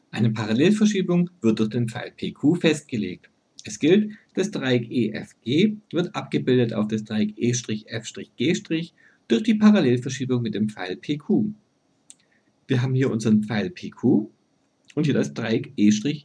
Eine Parallelverschiebung wird durch den Pfeil PQ festgelegt. Es gilt, das Dreieck EFG wird abgebildet auf das Dreieck E', durch die Parallelverschiebung mit dem Pfeil PQ. Wir haben hier unseren Pfeil PQ und hier das Dreieck E',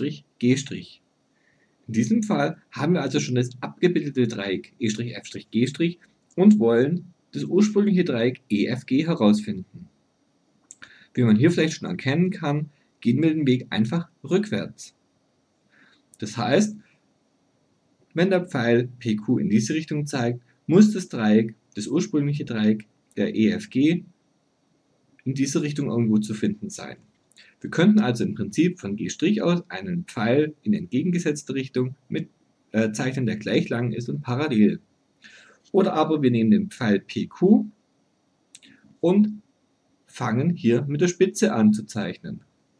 In diesem Fall haben wir also schon das abgebildete Dreieck E', und wollen das ursprüngliche Dreieck EFG herausfinden. Wie man hier vielleicht schon erkennen kann, gehen wir den Weg einfach rückwärts. Das heißt, wenn der Pfeil PQ in diese Richtung zeigt, muss das ursprüngliche Dreieck der EFG in diese Richtung irgendwo zu finden sein. Wir könnten also im Prinzip von G' aus einen Pfeil in entgegengesetzte Richtung zeichnen, der gleich lang ist und parallel. Oder aber wir nehmen den Pfeil PQ und fangen hier mit der Spitze an zu zeichnen.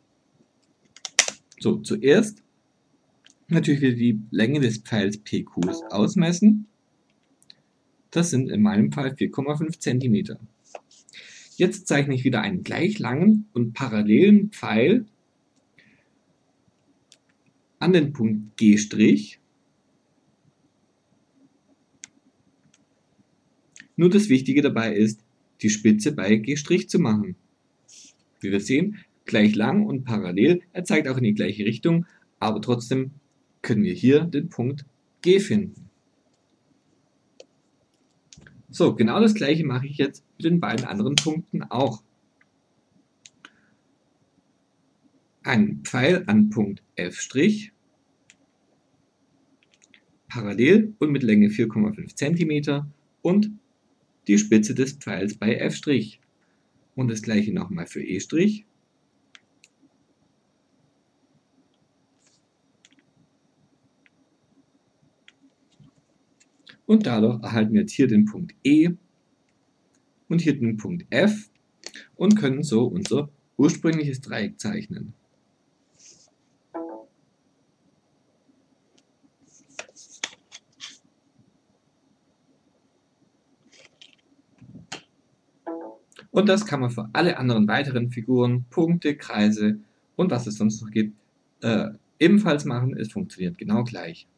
So, zuerst natürlich wieder die Länge des Pfeils PQs ausmessen. Das sind in meinem Fall 4,5 cm. Jetzt zeichne ich wieder einen gleich langen und parallelen Pfeil an den Punkt G'. Nur das Wichtige dabei ist, die Spitze bei G' zu machen. Wie wir sehen, gleich lang und parallel, er zeigt auch in die gleiche Richtung, aber trotzdem können wir hier den Punkt G finden. So, genau das gleiche mache ich jetzt mit den beiden anderen Punkten auch. Ein Pfeil an Punkt F', parallel und mit Länge 4,5 cm und die Spitze des Pfeils bei F'. Und das gleiche nochmal für E'. Und dadurch erhalten wir jetzt hier den Punkt E und hier den Punkt F und können so unser ursprüngliches Dreieck zeichnen. Und das kann man für alle anderen weiteren Figuren, Punkte, Kreise und was es sonst noch gibt, ebenfalls machen. Es funktioniert genau gleich.